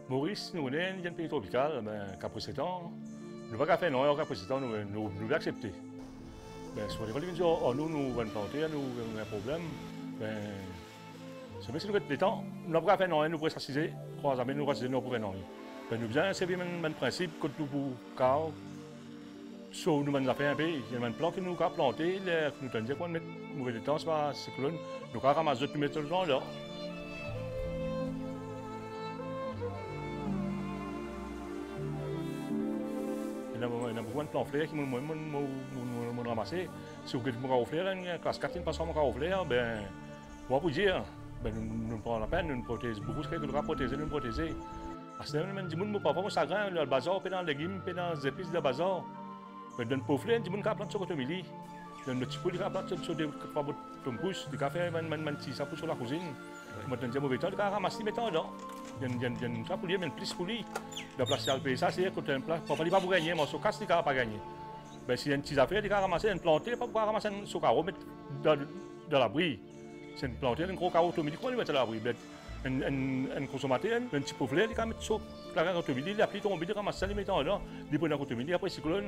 Maurice, nous sommes un pays tropical, mais qu'après 7 ans, nous ne pouvons pas faire non, qu'après 7 ans, nous devons accepter. Sur les religions, nous allons planter, nous avons un problème. Si nous avons des temps, nous ne pouvons pas faire non, nous pouvons s'assiser, trois amis, nous pouvons faire non. Nous devons servir un principe que nous pouvons sauf nous avons fait un pays. Il y a un plan que nous avons planté, nous avons dit qu'on met mauvais temps, c'est que nous avons ramassé tout mettre le temps là. Il y a beaucoup de plants fleurs qui m'ont ramassé. Si vous avez un fleur, une classe 4, une personne qui a un fleur, on va vous dire, nous prenons la peine, nous protéger. Beaucoup de choses que nous avons protégé, nous protéger. Parce que nous avons dit, parfois, ça grain, le bazar, dans les légumes, dans les épices de bazar. Dans le pauvre fleur, nous avons planté sur le cotomili. Dans le petit pot, nous avons planté sur des tombous, des cafés, des petits sapos sur la cuisine. Nous avons dit, mauvais temps, nous avons ramassé les méthodes. Il y a un ça pour lui, mais plus pour lui. La place à payer ça, c'est quand un plat, pas pour gagner, mais sur casse, il ne pas gagner. Si une petite affaire, il a ramassé, une plantée, pas pour ramasser un carreau, mettre dans l'abri. C'est une plantée, un gros carreau automobile, quoi, il met dans l'abri. Un consommateur, un petit pauvre, il a mis sur la gare automobile, il a pris ton il a ramassé, il met dans là, il prend un automobile, après cyclone.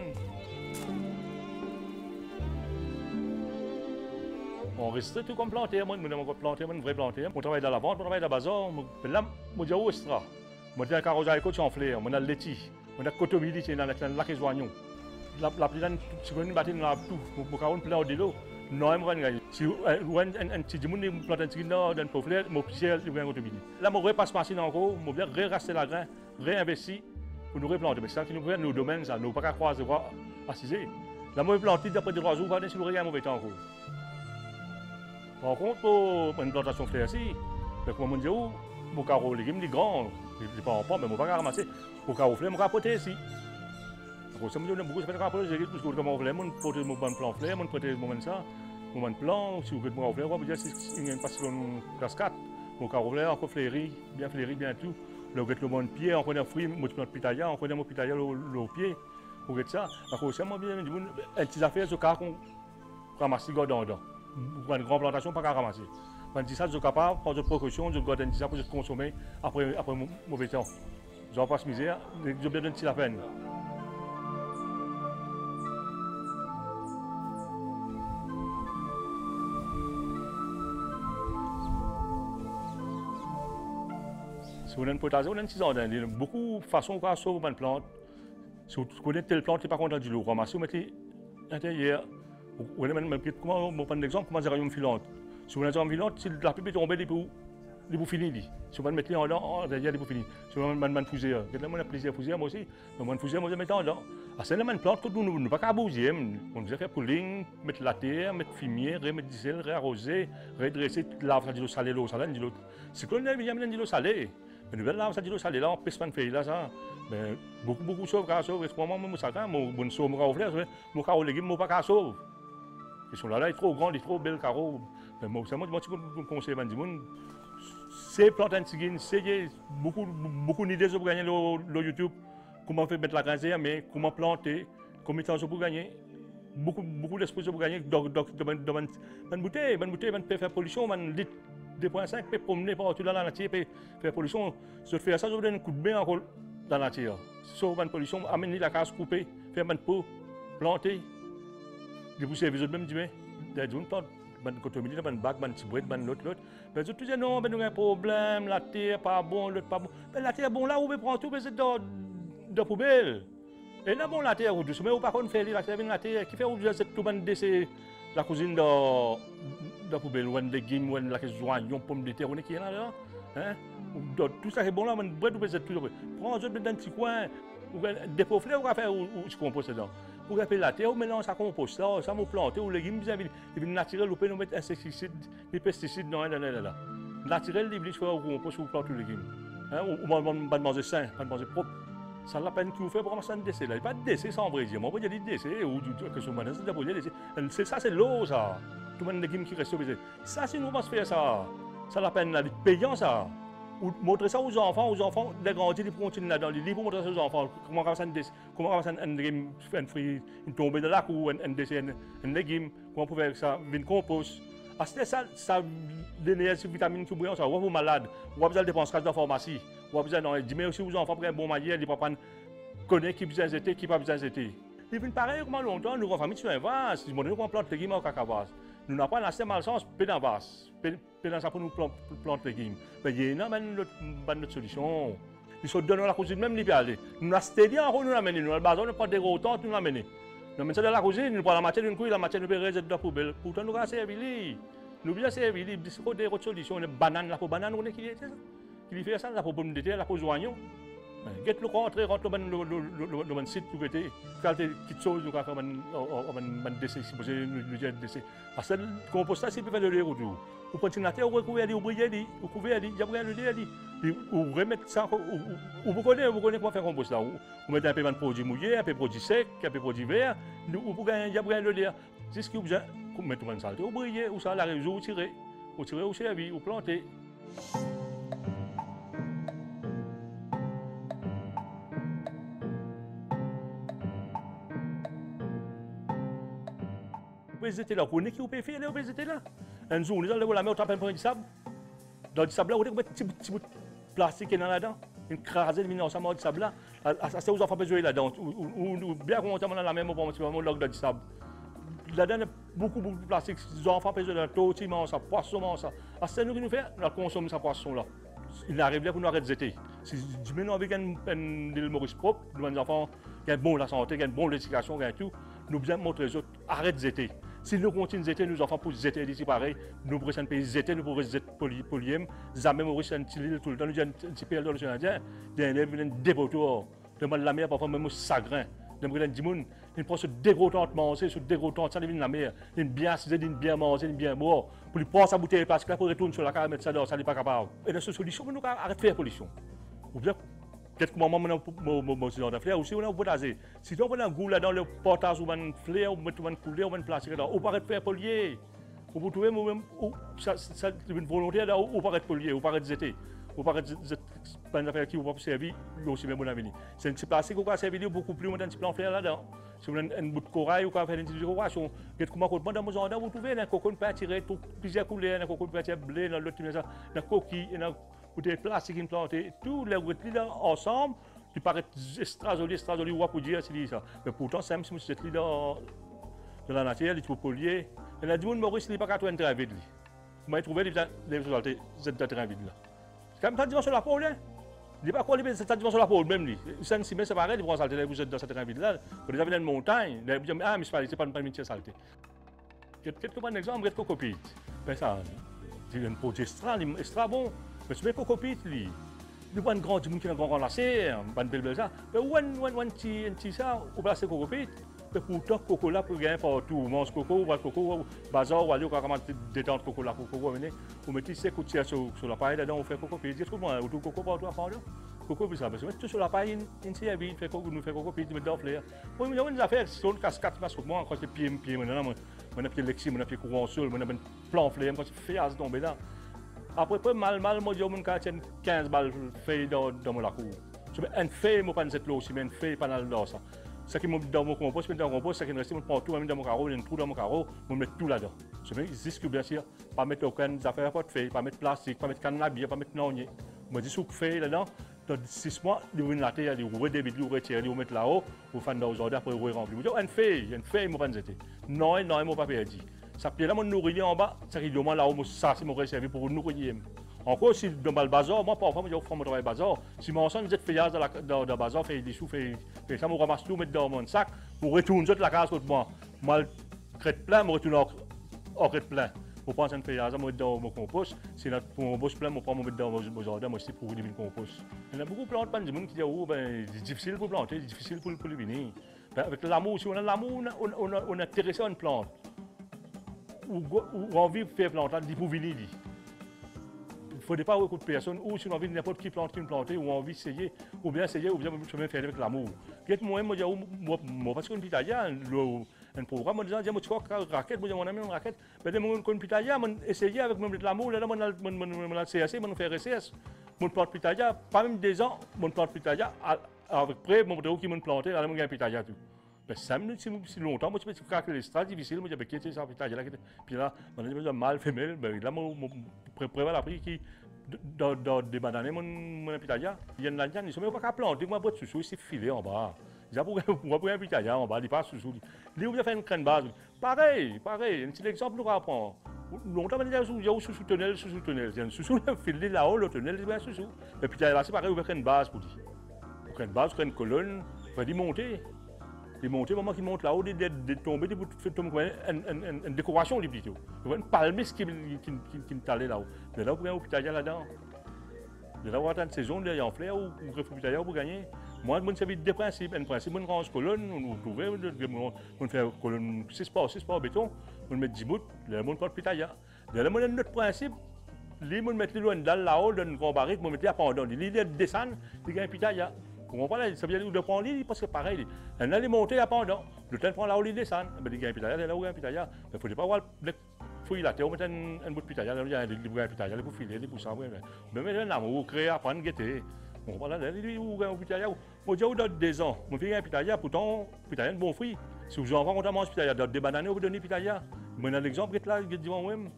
On reste tout comme planté, moi, nous avons planté, un vrai planté. On travaille dans la vente, on travaille dans le bazar. Là, on dit où est-ce que on a un carrosse à côté en fleur, on a le laitier, on a le cotomili, c'est dans la caisse oignon. La plante, si on bat dans la tout, on a un plein de l'eau. Non, on va gagner. Si un petit monde plante un petit dans le pauvre, mon petit, il va un cotomili. Là, on repasse machine encore, on va rester la grain, réinvestir pour nous replanter. Mais c'est ça qui nous fait nos domaines, ça, nous ne pouvons pas croiser, assiser. Là, on va planter d'après 3 jours, on va si nous regardons mauvais temps encore. Par contre, pour une plantation fleur ici, comme on dit, mon carreau légumes, il est grand, il n'est pas en pompe, mais je ne vais pas ramasser. Mon carreau fleur, je vais rapporter ici. Donc, ça me donne beaucoup, ça fait rapporter, parce que comme on veut, on porte mon bon plan fleur, on porte mon ça, mon bon plan, si vous voulez mon carreau fleur, on va dire si il y a une passion classe 4, mon carreau fleur, encore fleuri, bien tout. Là, on a le bon pied, on connaît un fruit, on plante pitaya, on connaît mon pitaya au pied, on regarde ça. Donc, ça m'a bien dit, une petite affaire, ce carreau qu'on ramasse, il dedans. Pour une grande plantation, pas qu'à ramasser. Quand je dis ça, je suis capable de prendre des précautions, je garde ça pour consommer après mauvais temps. Je ne vais pas se misère, je vais donner la peine. Si on a une potager, on a une petite jardin. Il y a beaucoup de façons de sauver une plante. Si vous connaissez telle plante, tu n'es pas content du lot. Ramasser, vous mettez à l'intérieur. Comment on prend un exemple, comment c'est une filante. Si vous avez une filante, si la pipe est tombée, il est fini. Si vous mettez en l'air, il est fini. Si vous avez une fougère, on a plaisir à fougère, moi aussi. Donc, une fougère, moi, je mets en l'air. C'est une plante que nous ne pouvons pas bouger. On devrait faire pooling, mettre la terre, mettre fumier, remettre du sel, réarroser, redresser, laver de l'eau salée, l'eau salée, de l'autre. C'est qu'on a mis de l'eau salée. Mais nous laver de l'eau salée, là, on pèse pas de feuilles, là, ça. Mais beaucoup de sauves, car sauve. Moi, mon sac, mon sauve, mon carreau légumes, mon pas sauve. Ils sont là, il est trop grand, il est trop bel carreau. Mais moi, c'est moi qui me conseille, c'est planter un tigine, c'est beaucoup d'idées pour gagner le YouTube. Comment faire mettre la graine, mais comment planter, combien de temps pour gagner. Beaucoup d'esprit pour gagner. Dans une bouteille, peut faire pollution, un litre 2,5, peut promener partout dans la nature, peut faire pollution. Si je fais ça, je vous donne un coup de main encore dans la nature. Sauve une pollution, amener la case coupée, faire une peau, planter. Vous savez, vous même dit, mais une plante, une cotomie, une bague, une petite boîte, l'autre. Mais vous dites, non, nous avons un problème, la terre pas bon, l'autre pas bon. Mais la terre, bon, là, vous pouvez prendre tout, mais c'est dans la poubelle. Et là, bon, la terre, vous dites, mais vous ne pouvez pas faire la terre, qui fait vous dites, tout le monde décès, la cuisine dans la poubelle, ou un légume, ou la oignon, pomme de terre, on est qui est là, tout ça est bon là, une boîte, vous pouvez tout. Prends un petit coin, des pauvres fleurs, vous pouvez faire ou tu composes dedans. Vous avez la terre, vous mélangez ça compost, ça vous plantez, ou les légumes, ils viennent naturels, vous pouvez nous mettre insecticides, des pesticides, non, là. Naturel, ils disent qu'on compost ou plante les légumes. Ou pas de manger sain, pas de manger propre. Ça la peine que vous faites pour ramasser un décès. Il n'y a pas de décès sans brésil. Moi, je dis décès, ou que ce soit c'est ça, c'est l'eau, ça. Tout le monde légumes qui restent au baiser. Ça, c'est nous, on va se faire ça. Ça la peine, payant, ça. Ou montrer ça aux enfants, les grandir, ils continuent là-dedans, ils vont montrer ça aux enfants, comment ramasser un fruit, une tombée de lac ou un légume, comment on peut faire ça, une compost. Ça, l'énergie, vitamine, tout brillant, ça, ou vous malade, ou vous avez des dépenses dans la pharmacie, ou Ou besoin d'en dire, mais aussi aux enfants pour un bon manière, ils ne connaître qui besoin d'été, qui pas besoin d'été. Ils viennent pareil, comment longtemps, nous, en famille, sur un vase, ils m'ont dit qu'on plante les légumes au cacavas. Nous n'avons pas assez malchance, pédant vase, pédant ça pour nous planter les légumes. Mais il y a une autre solution. Ils sont donnés à la cuisine, même les aller. Nous avons stédé en haut, nous l'amener. Nous avons pas de gros temps, nous l'amener. Nous avons dans la cuisine, nous prenons la matière d'une couille, la matière nous peut rester dans la poubelle. Pourtant, nous avons servi. Nous bien servi, il y a des autres solutions. Une banane, la banane, on est qui est ça? Qui fait ça, la pomme de terre, la pomme joignon. Get le rentre le site tout côté. Quand tu quittes chose, nous avons un décès, si vous avez un décès. Parce que le compostage, c'est pas le retour. Vous prenez la terre, vous couvrez, vous brillez, vous couvrez, il y a rien de dire. Vous remettez ça, vous connaissez comment faire compost là. Vous mettez un peu de produit mouillé, un peu de produit sec, un peu de produit vert. Vous gagnez, il y a rien de dire. C'est ce que vous avez. Vous mettez une saleté, vous brillez, vous savez la réseau, vous tirez, vous servez, vous plantez. Vous étiez là, vous connaissez qui vous pouvez faire, vous étiez là. Un jour, nous allons la mettre au tapin du sable. Dans le sable là, vous avez un petit bout de plastique là-dedans. Une crasée de ensemble du sable là. C'est aux enfants besoin là-dedans. Ou bien qu'on monte dans la même au log dans du sable. Là-dedans, il y a beaucoup de plastique. Les enfants besoin de tortue, ça, poisson, ça. C'est nous qui nous faisons, nous consommons ce poisson là. Il arrive là pour nous arrêter de jeter. Si nous avons une île Maurice propre, nous les enfants qui ont bon la santé, qui ont bon l'éducation, qui ont tout, nous devons montrer les autres, arrête de jeter. Si nous continuons de jeter, nos enfants pour jeter d'ici pareil, nous pourrions un pays jeter, nous pourrions jeter polyème, jamais Maurice un petit île tout le temps, nous avons un petit pays dans le Canadien, des élèves viennent dévoter, demandent la mer, parfois même au chagrin. Nous avons dit, ils prennent ce dégoûtant de manger, ce dégoûtant de ça, ils viennent la mer, ils viennent bien assiser, ils viennent bien manger, ils viennent bien boire, pour lui prendre sa bouteille parce que là, pour retourner sur la carte, mettre ça dehors, ça n'est pas capable. Et dans cette solution, nous arrêtons de faire pollution. Ou bien, peut-être que moi, je suis fleur aussi, on a un potager. Si on a un goût là dans le potage ou un fleur, ou un couler, ou un plastique là, on peut arrêter de faire polluer. Vous trouvez même ça une volonté là, on peut arrêter de polluer, on peut arrêter de jeter. On peut arrêter de pas une affaire qui va servir, aussi même mon avenir. C'est un petit plastique qui va servir beaucoup plus longtemps, un petit plan fleur là-dedans. Si vous avez un bout de corail ou quoi faire une petite décoration, comment dans mon jardin, vous trouvez un coco peut attirer plusieurs couleurs, un coco peut attirer blé, dans l'autre, un coquille, ou des plastiques implantés, tous les outils là ensemble, qui paraissent extra joli, ou pour dire c'est ça. Mais pourtant, c'est même si c'est dans la nature, il faut polluer. Et là, du monde Maurice, il n'est pas qu'à tout un terrain vide. Vous m'avez trouvé les résultats de terrain vide là. C'est quand même ça dimension de la pôle, hein? Il n'est pas quoi, c'est ça dimension de la pôle même. C'est c'est pareil, vous allez vous êtes dans ce terrain vide là. Vous avez une montagne, vous dites, ah, mais c'est pas une métier saleté. Quelques bon exemple, quelques cocopies. Ben ça, c'est un produit extra bon. Mais c'est pas copies, nous avons un grand monde qui a un grand lacet, un bel ça. Mais où un petit ça, on place les cocopies. Mais pourtant, coco là pour gagner partout. On mange coco, on va coco, bazar, on va aller au détendre coco là, coco, on met ces coups sur la paille, là-dedans, on fait coco, puis dire tout le monde, on coco partout à faire là. Coco, puis ça, parce que tout sur la paille, nous fait coco, puis nous mettons fleurs. Moi, il y a une affaire, c'est une cascade, parce que moi, quand c'est pied, maintenant, on a pied lexi, on a pied courant seul, on a un plan fleur, quand c'est fait à se tomber là. Après, mal, moi, j'ai 15 balles feuilles dans mon cour. Un feuille, moi, pas cette l'eau aussi, mais une feuille, pas dans ça. Ce qui est dans mon compost, dans mon compost, ce qui reste, je prends tout, dans mon carreau, il y a un trou dans mon carreau, je mets tout là-dedans. Je mets que bien sûr, pas mettre aucune affaire, pas de feuille, pas mettre plastique, pas mettre cannabis, pas mettre nonier. Je me dis, soupe feuille là-dedans, dans 6 mois, il y a une latte, il y a des bidons, il y a des mettre là-haut, vous faites dans aujourd'hui, après vous remplir. Une feuille, moi, pas de non, moi, pas perdu. Ça pied là, mon nourrir en bas, ça qui demande là-haut, ça, c'est mon réservé pour nourrir. Encore, si dans le bazar, moi, parfois, je fais mon travail bazar. Si mon ensemble, vous feuillage dans le bazar, fait des sous, fait ça, je ramasse tout, mettre dans mon sac, pour retourner la case contre moi. Moi, crête plein, je retourne en crête plein. Pour prendre un feuillage, je mets dans mon compost. Si pour mon compost plein, je prends dans mon jardin, moi aussi, pour éliminer le compost. Il y a beaucoup de plantes, des gens qui disent, oh, c'est difficile pour planter, c'est difficile pour éliminer. Avec l'amour, si on a l'amour, on est intéressé à une plante. Ou envie de faire planter, il faut venir. Il ne faut pas beaucoup de personnes, ou si on a envie de n'importe qui plante, ou envie d'essayer, ou bien faire avec l'amour. Moi, parce qu'on pitaya, un programme, je dis, moi, raquette, mon ami, une raquette, mais moi, qu'on pitaya, essayer avec l'amour, là, mon CAC, mon faire RCS, mon plante pitaya, pas même des ans, mon plante pitaya, avec près, mon déo qui m'a planté, là, mon gagne pitaya tout. Mais 5 minutes, si longtemps, moi, je me suis calculé, c'est très difficile, moi, j'ai quitté ça, pitaya, puis là, on a dit, mal femelle, là, moi, prévoir la prix qui dans des bananes, mon pitaya, il y a une lanterne, ils sont pas planter, moi, boîte sous, c'est filé en bas. J'ai pour un pitaya en bas, il passe sous. Il ouvre fait une crâne base. Pareil, un petit exemple, nous apprend. Longtemps, il y a sous tunnel, il y a sous filé là-haut, le tunnel, il y a sous. Et puis, c'est pareil, ouvre une base pour dire. Une base, une colonne, il faut monter. Il monte, au moment qu'il monte là-haut, de tomber, de faire une décoration du plutôt. Il y a une palmiste qui est allée là-haut. De là, vous gagnez au pitaya là-dedans. De là, vous avez une saison, il y a un flair ou un pitaya pour gagner. Moi, je suis deux principes. Un principe, on range colonne, on trouve, on fait colonne 6 par béton, on met 10 bouts, là, on porte pitaya. De là, on a un autre principe. Lui, on met le dalle là-haut, dans une grande barrique, on met à pendant. Il descend, il gagne pitaya. Vous comprenez? Ça veut dire de prendre l'île parce que pareil. Elle allait monter à pendant. Le temps de prendre là où l'île descend. Mais il y a un pitaya, là où il y a un pitaya. Il ne faut pas voir le fouille la terre, on met un bout de pitaya, il y a un pitaya, il faut filer, il faut ça. Mais maintenant, on crée, apprendre, guetter. Vous comprenez? Il y a un pitaya. Moi, j'ai eu 2 ans. Je fais un pitaya, pourtant, pitaya, un bon fruit. Si vous en avez un pitaya, des bananes, vous donnez pitaya. Mais dans l'exemple, là, je dis moi-même.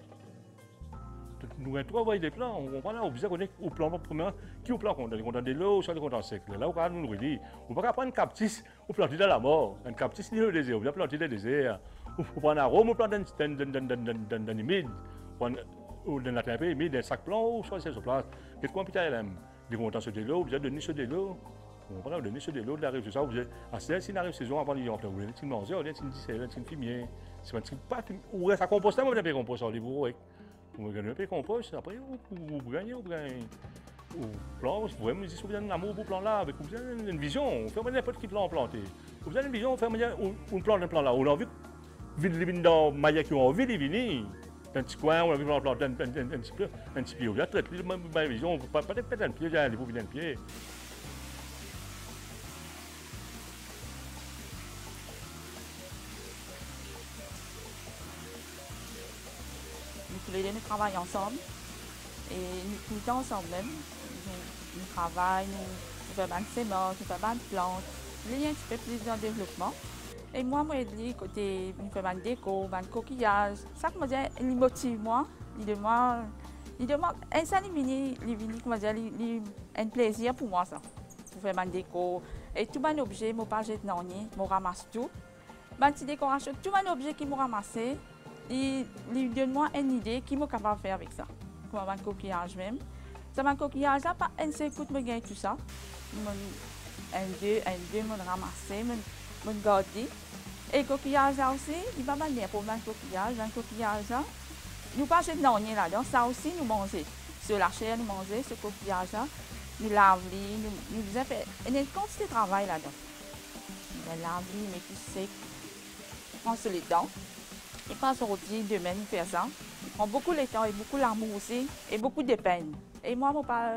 Nous avons 3 voies de plans, on comprend là, on besoin au plan premier, qui au plan qu'on a des lots, soit des comptes secs. Là, on nous redit, on ne peut pas prendre un captis, on plante dans la mort. Un captis, c'est le désert, on vient planter dans le désert. On prend un arôme, on plante dans les mides, ou dans la tempête humide, dans un sac blanc, ou soit c'est sur place. Qu'est-ce qu'on peut faire? Des comptes sur des lots, vous avez donné sur des lots. On prend donner sur des lots, de la rive, c'est ça, vous avez, à si la rive saison avant l'hiver, vous avez une manger, vous avez une disselle, une fumier. C'est pas, ou reste à composter, vous avez compost sur les bourreaux. Vous gagnez un peu de compost, après vous gagnez, au plan, vous pouvez me dire si vous avez un amour pour plan là, avec vous avez une vision, vous faites n'importe quel plan planté. Vous avez une vision, vous faites un plan là, on a envie de vivre dans Maya qui ont envie de venir. Dans un petit coin, on a envie de planter un petit pied, vous avez traité ma vision, pas peut-être un pied, vous venez un pied. Tous les deux, nous travaillons ensemble et nous tout le temps ensemble même. Nous travaillons, nous faisons des semences, nous faisons des plantes. Il y a un petit peu plus dans le développement. Et moi, je dis côté, nous faisons des décos, des coquillages. Ça, comment dire, il motive moi. Il demande, et ça, il un plaisir pour moi ça. Pour faire des décos. Et tout les objet, je ne pas jeter dans je ramasse tout. Les petites décorations, tout les objet qui me ramassé. Il donne-moi une idée qui est capable de faire avec ça. Comme un coquillage même. Ça, un coquillage, là, pas un seul coup de me gagner tout ça. Un, deux, me ramasser, me garder. Et le coquillage là aussi, il va pas bien pour un coquillage. Un coquillage là, nous pas jeter dans là-dedans. Ça aussi, nous manger. Sur la chair, nous manger ce coquillage là. Nous laver, nous faisons une quantité de travail là-dedans. Nous laver, mais tout sec. On se les dents. Il passe aujourd'hui, demain, il fait ça. Il prend beaucoup de temps et beaucoup d'amour aussi, et beaucoup de peine. Et moi, je ne pas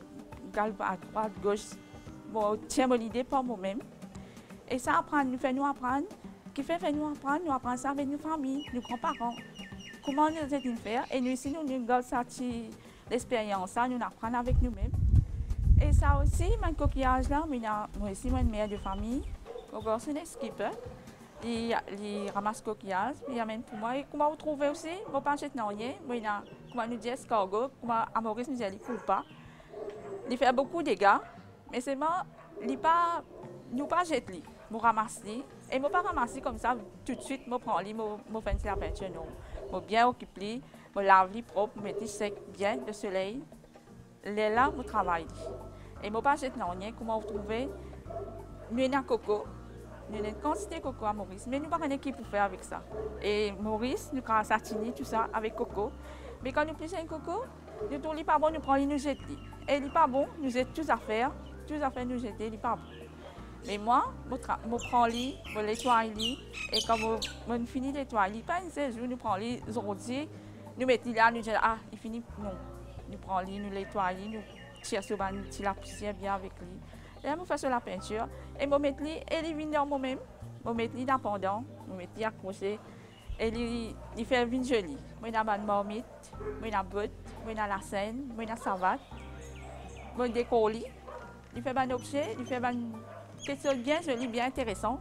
à droite, à gauche. Bon, tiens mon idée pour moi-même. Et ça apprend, nous fait nous apprendre. Qui fait nous apprendre ça avec nos familles, nos grands-parents. Comment nous allons faire. Et nous ici, nous gardons cette expérience, nous apprenons avec nous-mêmes. Et ça aussi, mon coquillage là, moi aussi, moi, une mère de famille, je suis un skipper. Il ramasse coquillages, il amène pour moi. Et comment vous trouvez aussi? Je ne pas acheter rien. Comment nous dit escargot, comment Maurice nous dit qu'il ne coupe pas. Il fait beaucoup de dégâts, mais c'est bon, il pas, nous pas jeter, nous ramasser. Et je ne pas ramasser comme ça tout de suite, je prends lui, je fais la peinture. Je bien occuper, je lave propre, je mets sec bien, le soleil. Là, je travaille. Et je ne pas jeter rien. Comment vous trouvez? Nous avons un coco. Nous avons une quantité de coco à Maurice, mais nous n'avons pas une équipe pour faire avec ça. Et Maurice, nous avons satini, tout ça, avec coco. Mais quand nous pêchons un coco, nous trouvons qu'il pas bon, nous prenons, nous jetons. Et il n'est pas bon, nous jetons toutes affaires, nous jetons, il n'est pas bon. Mais moi, je prends lui, je nettoie lui, et quand je finis de nettoyer, pas un seul jour, nous prenons lui, aujourd'hui, nous mettons là, nous disons, ah, il finit, non. Nous prenons lui, nous nettoyons, nous tirons sur la poussière bien avec lui. Et là, je fais sur la peinture, et je mets lui, et il vient dans moi-même, je mets lui dans pendant, je mets lui accroché, et il fait une jolie. Je mets une marmite, je mets une botte, je mets la scène, je mets une savate, je décore lui, il fait un objet, il fait quelque chose de bien joli, bien intéressant,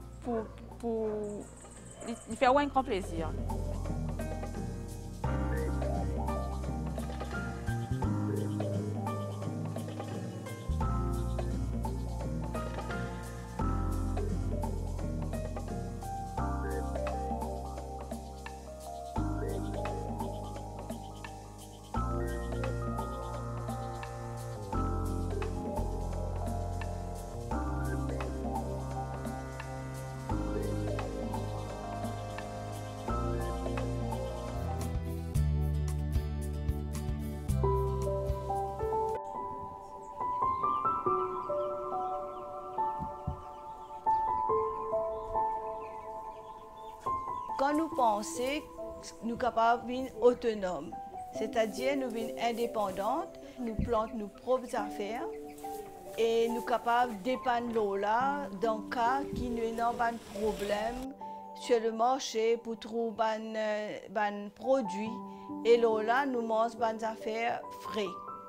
il fait un grand plaisir. quand nous pensons, nous sommes capables d'être autonomes. C'est-à-dire, nous sommes indépendantes, nous plantons nos propres affaires et nous sommes capables de dépendre l'eau là dans le cas qui nous avons un problème sur le marché pour trouver un produit. Et là, nous mangeons des affaires frais.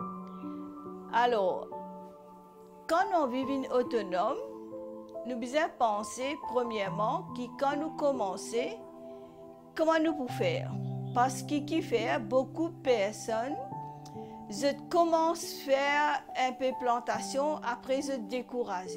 Alors, quand on vit autonome, nous devons penser premièrement que quand nous commençons, comment nous pouvons faire? Parce que qui fait beaucoup de personnes, je commence à faire un peu de plantation, après je décourage.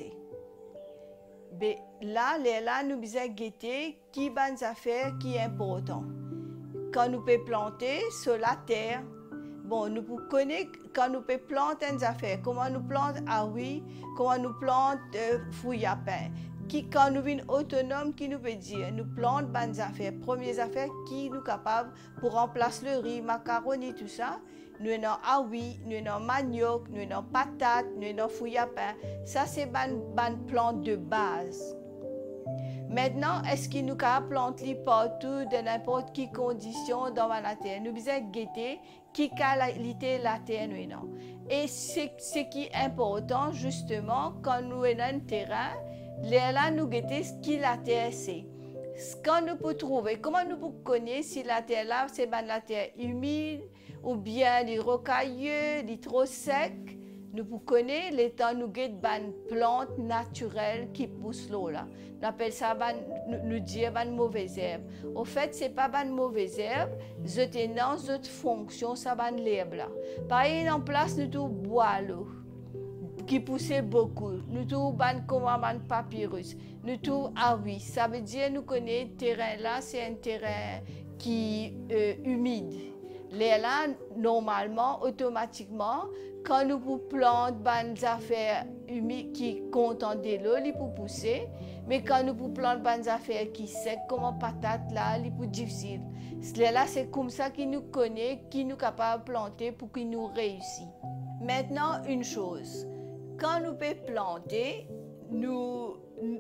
Mais là, nous devons guetter qui bonnes affaires qui est important. Quand nous pouvons planter sur la terre, bon, nous pouvons connaître quand nous pouvons planter des affaires, comment nous plantons oui, comment nous plantons fruits à pain. Quand nous sommes autonomes, qui nous peut dire, nous plantons des affaires, premières affaires qui nous capables pour remplacer le riz, macaroni, tout ça. Nous avons oui, nous avons manioc, nous avons patates, nous avons fruits à pain. Ça, c'est une plante de base. Maintenant, est-ce qu'il nous peut planter partout, dans n'importe quelle condition dans la terre? Nous devons guetter qui qualité la terre nous avons. Et ce qui est important, justement, quand nous sommes dans un terrain, là, nous guetter ce qui la terre c'est. Quand nous pouvons trouver, comment nous pouvons connaître si la terre là, c'est la terre humide, ou bien les rocailleux, les trop secs. Nous pouvons connaître les temps nous guetter des plantes naturelles qui poussent là. On appelle ça nous dire des mauvaises herbes. Au fait, ce n'est pas des mauvaises herbes, c'est une autre fonction, ça des herbes là. Par exemple, en place, nous avons bois l'eau qui poussait beaucoup. Nous avons un papyrus. Nous avons oui, ça veut dire nous connaissons ce terrain là, c'est un terrain qui est humide. Là, normalement, automatiquement, quand nous plantons des affaires humides qui contiennent de l'eau, ils peuvent pousser. Mais quand nous plantons des affaires qui sont secs, comme patates, là, ils peuvent difficile. Là, c'est comme ça qu'ils nous connaissent, qu'ils sont capables de planter pour qu'ils nous réussissent. Maintenant, une chose. Quand nous pouvons planter, nous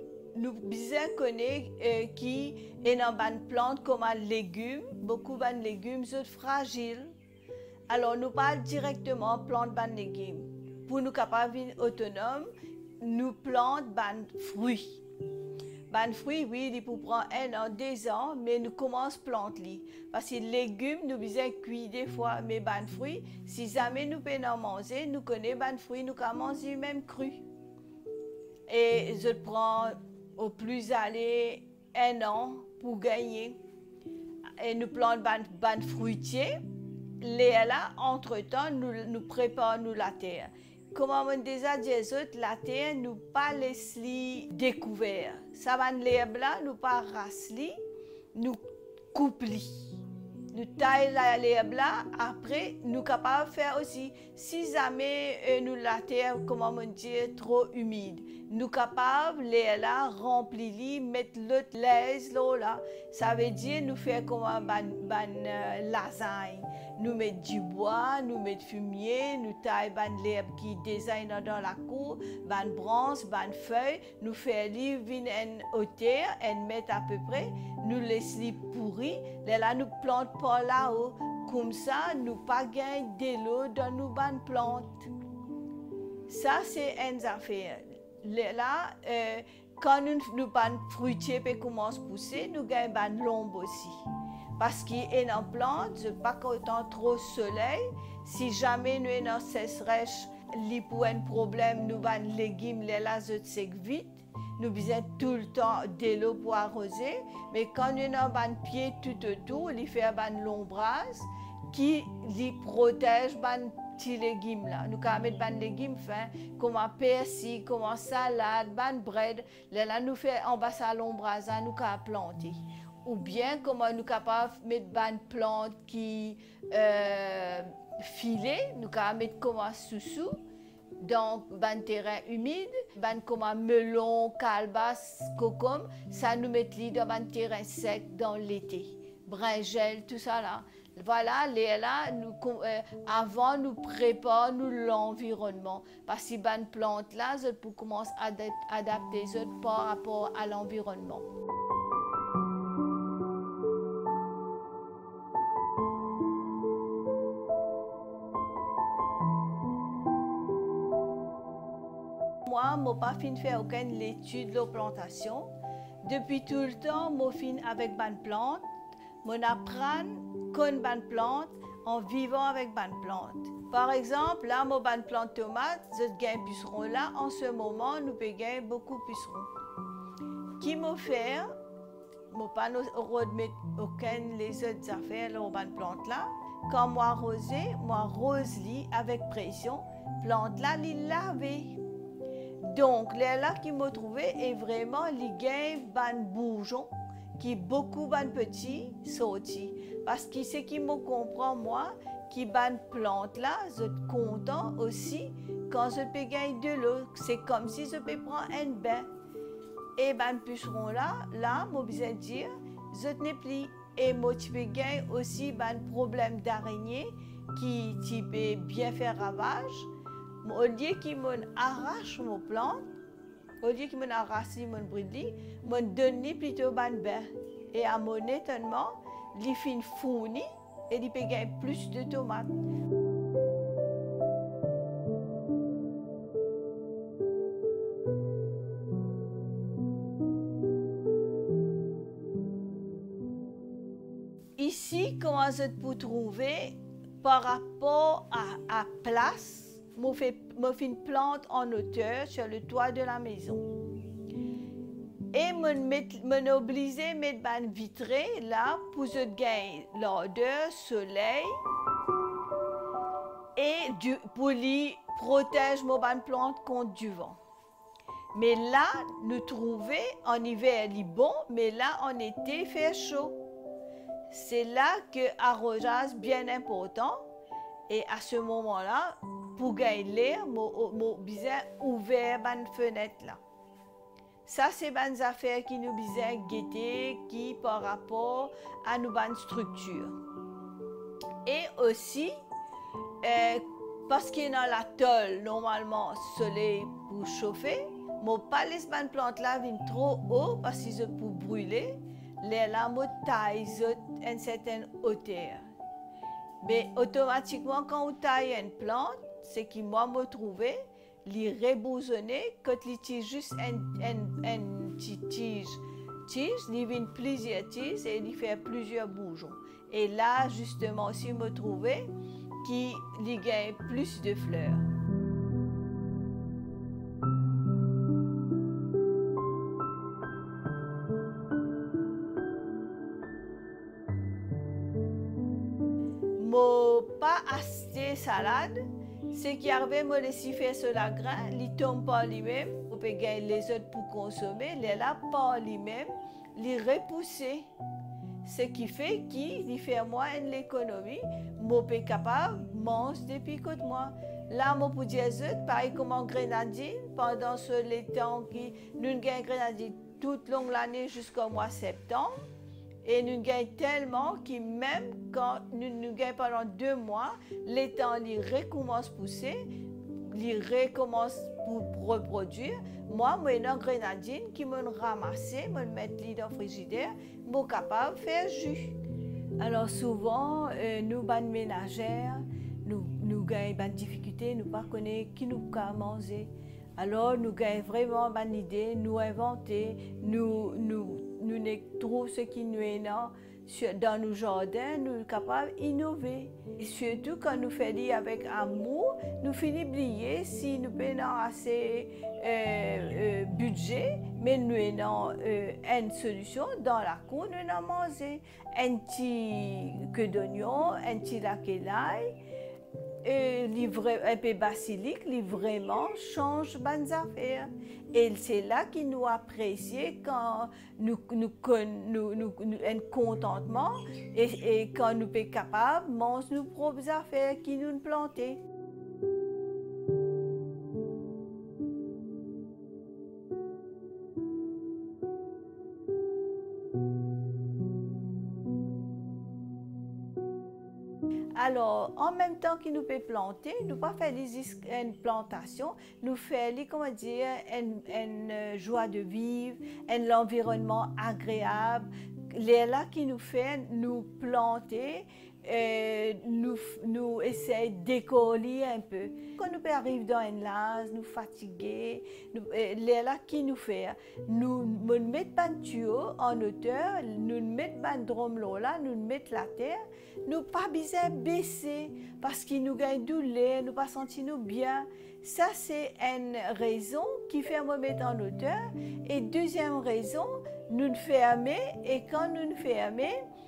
devons connaître qui est dans une plante comme un légume. Beaucoup de légumes sont fragiles. Alors, nous parlons directement de planter des légumes. Pour nous capables d'être autonomes, nous plantons des fruits. Les fruits, oui, ils peuvent prendre 1 an, 2 ans, mais nous commençons à planter. Parce que les légumes, nous devons cuire des fois, mais les fruits, si jamais nous pouvons manger, nous connaissons les fruits, nous pouvons manger même crus. Et je prends au plus aller 1 an pour gagner. Et nous plantons des fruitiers. Là, entre-temps, nous préparons la terre. Comme on déjà dit, la terre, nous pas laisser découvert. Ça va l'herbe là, nous pas rasli, nous coupli. Nous taillons l'herbe là, après, nous capables de faire aussi, si jamais nous la terre, comment on dit, trop humide, nous capables là remplir, mettre l'autre l'aise là, ça veut dire nous faire comme un lasagne. Nous mettons du bois, nous mettons fumier, nous taillons l'herbe qui design dans la cour, des branches, des feuilles, nous faisons les vignes en hauteur, et mettre à peu près, nous laissons pourrir, là nous plantons par là-haut, comme ça nous pas gagner de l'eau dans nos plantes. Ça c'est une affaire. Là, quand nous fruitiers commencent à pousser, nous gagnons l'ombre aussi. Parce qu'il y a une plante, ce n'est pas autant trop soleil. Si jamais nous avons une sécheresse, il y a un problème, nous avons des légumes, les lazes sec vite. Nous avons tout le temps de l'eau pour arroser. Mais quand nous avons un pied tout autour, il fait un l'ombrage qui protège les petits légumes. Là. Nous avons des légumes fins, comme un persil, comme une salade, des bread. Là, nous faisons en bas à l'ombrage, nous avons planté. Ou bien, comment nous sommes capables de mettre des plantes qui filées, nous pouvons mettre comme un sous-sous, donc un terrain humide, comme un melon, calebasse, cocombe, ça nous met dans un terrain sec dans l'été. Brinjel, tout ça là. Voilà, là, avant nous préparons l'environnement. Parce que ces plantes là, pour commencer à adapter par rapport à l'environnement. moi, je n'ai pas fini de faire aucune étude de la plantation. Depuis tout le temps, je fin avec une plante. Je apprends qu'on a une plante en vivant avec une plante. Par exemple, là, je une plante tomate, je gagne puceron là. En ce moment, nous gagnons beaucoup pucerons. Qui m'a fait, je n'ai pas remis aucune les autres affaires dans une plante là. Quand moi arrosé, moi rose avec pression, plante là, il lavé. Donc, là qui m'a trouvé est vraiment les gains ban bourgeon qui beaucoup ban petits sortis. Parce que ce qui me comprend moi, qui ban plante là, je suis content aussi quand je peux gagner de l'eau. C'est comme si je peux prendre un bain. Et ban puceron là, moi besoin dire, je n'ai plus. Et moi, tu peux gagner aussi un problème d'araignée qui peut bien faire ravage. Au lieu qu'il m'arrache mon plante, au lieu qu'il m'arrache mon brûlis, je donne plutôt un bain. Et à mon étonnement, il finit fourni et il peut gagner plus de tomates. Ici, comment je peux trouver par rapport à place, je fais une plante en hauteur sur le toit de la maison. Et je suis obligé de mettre une vitrée là pour gagner l'odeur, soleil et pour protéger ma plante contre du vent. Mais là, nous trouvons en hiver, il est bon, mais là, en été, il fait chaud. C'est là que l'arrosage est bien important. Et à ce moment-là, pour gagner l'air, je besoin ouvrir une fenêtre là. Ça, c'est des affaires qui nous besoin guetter, qui par rapport à nos structures. Et aussi, parce qu'il y a la tôle, normalement, soleil pour chauffer, je ne pas laisser les plantes là venir trop haut parce qu'ils peuvent brûler. Les lames taillent à une certaine hauteur. Mais automatiquement, quand on taille une plante, c'est que moi, je trouvais, les rebousonner, quand il tire juste une petite tige, il vient plusieurs tiges et il fait plusieurs bourgeons. Et là, justement, aussi, je me trouvais qu'il gagne plus de fleurs. Pas acheter salade, ce qui arrive, me laisser faire sur la grain, il tombe pas lui-même, on peut gagner les autres pour consommer, les là pas lui-même, les repousser. Ce qui fait qu'il fait moins l'économie, moi peux capable manger depuis que moi. Là, moi pour dire pareil comme en grenadine, pendant ce temps qui nous gagnons grenadine toute longue l'année jusqu'au mois de septembre. Et nous gagnons tellement que même quand nous gagnons pendant 2 mois, les temps recommence à pousser, ils recommencent pour reproduire. Moi, j'ai une grenadine qui me ramasse, me met dans le frigidaire, je suis capable de faire jus. Alors souvent, nous, les ménagères, nous gagnons des difficultés, nous ne connaissons pas qui nous peut manger. Alors nous gagnons vraiment une idée, nous inventer, nous trouvons ce qui nous est dans nos jardins, nous sommes capables d'innover. Et surtout quand nous faisons avec amour, nous finissons oublier si nous avons assez budget, mais nous avons une solution dans la cour, nous avons mangé un petit queue d'oignon, un petit laquais d'ail, un peu basilic, qui vraiment change les affaires. Et c'est là qu'il nous apprécie quand nous un contentement et quand nous sommes capables de manger nos propres affaires qui nous plantent. Alors, en même temps que nous pouvons planter, nous ne pas faire une plantation, nous faisons, comment dire, une joie de vivre, un environnement agréable. Les là qui nous fait nous planter nous essayons d'écoller un peu. Quand nous arrivons dans une lase, nous fatigués, là qui nous fait, nous mettons pas de tuyau en hauteur, nous mettons pas de drum là, nous mettons la terre, nous pas besoin de baisser parce qu'il nous gagne douleur, nous pas sentir nous bien. Ça c'est une raison qui fait me mettre en hauteur. Et deuxième raison, nous fermons et quand nous fermons,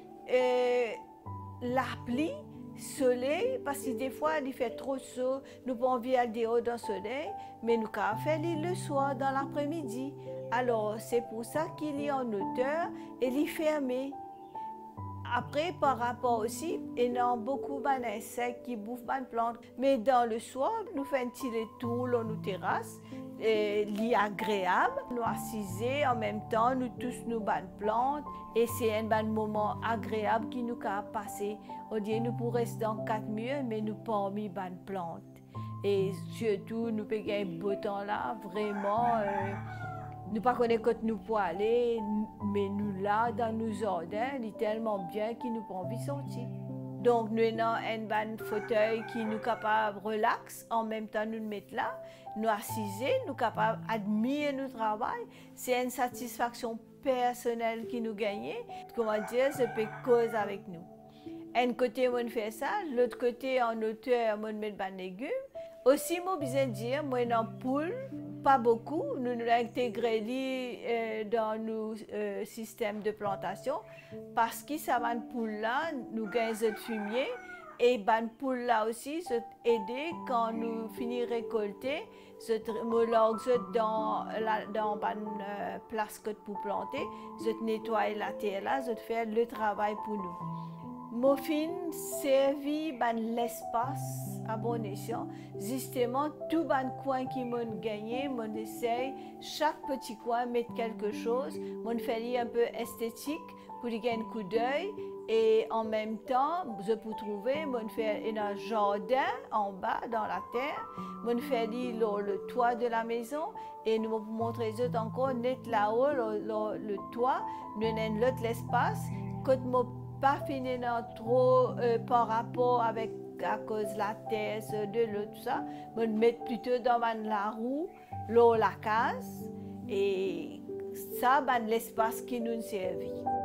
la pluie, soleil, parce que des fois il fait trop chaud, nous pas envie d'aller dehors dans le soleil, mais nous pouvons faire le soir, dans l'après-midi. Alors c'est pour ça qu'il est en hauteur et il est fermé. Après, par rapport aussi, il y a beaucoup d'insectes qui bouffent les plantes. Mais dans le soir, nous faisons un petit tour dans nos terrasses. Il est agréable. Nous assisons en même temps, nous tous nous plantes. Et c'est un moment agréable qui nous a passé. On dit nous pourrons rester dans 4 murs, mais nous pas mis les plantes. Et surtout, nous payons un beau temps là, vraiment. Nous ne connaissons pas quand nous pouvons aller, mais nous là, dans nos jardins, il est tellement bien qu'il nous prend envie de sortir. Donc, nous avons un fauteuil qui nous capable de relaxer, en même temps nous mettons là, nous assiser, nous capables d'admirer notre travail. C'est une satisfaction personnelle qui nous gagne. Comment dire, ça peut cause avec nous. Un côté, on fait ça, l'autre côté, en hauteur, on met des légumes. Aussi, moi, besoin de dire, moi, une poule, pas beaucoup, nous l'avons intégré dans nos systèmes de plantation parce que ça va poule là, nous gagnons de fumier et ban poule là aussi, ça aider quand nous finissons de récolter, ça dans la place pour planter, ça nettoie la terre là, ça fait le travail pour nous. Mofin servi l'espace à bon escient. Justement, tout le coin qui m'a gagné, mon essaye, chaque petit coin mettre quelque chose, mon fait un peu esthétique pour y gagner un coup d'œil. Et en même temps, je peux trouver, mon fait un jardin en bas dans la terre, mon fait le toit de la maison et nous montrer encore net là-haut le toit, nous avons l'autre l'espace. Quand pas fini trop par rapport avec à cause de la terre, de l'eau, tout ça, me mettre plutôt dans la roue, l'eau, la case, et ça, l'espace qui nous servit.